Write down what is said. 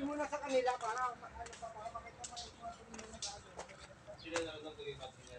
Sabi mo na sa kanila para ano pa para makita mo yung mga tumingin na ano. Sila na lang tuloy pa sila.